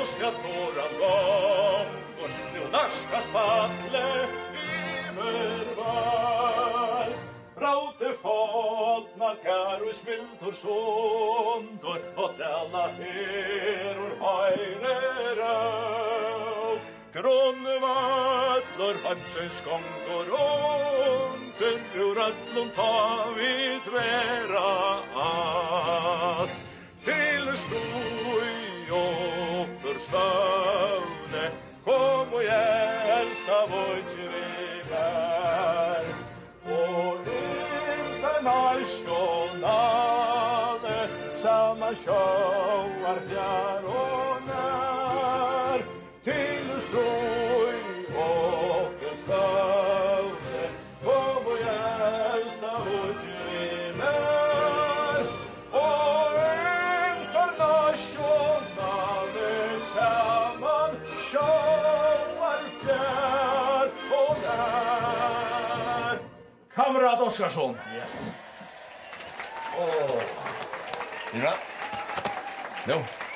Tåran gångår, nu narskast fatle ivervar. Raute fotnar karus miltor sondor, och trälla heror heirer av. Grånvallor heimsens gångår under, ur allon ta vi tvära att. Till stoi åter stavne, kom och hälsa vårt vivär. Och internationale, samma sjåar fjär och när. Till stoi åter stavne, kom och hälsa vårt vivär. Och internationale, samman sjåar fjär och när. Kamrat Oskarsson. Yes. Åh. Är det bra? Jo.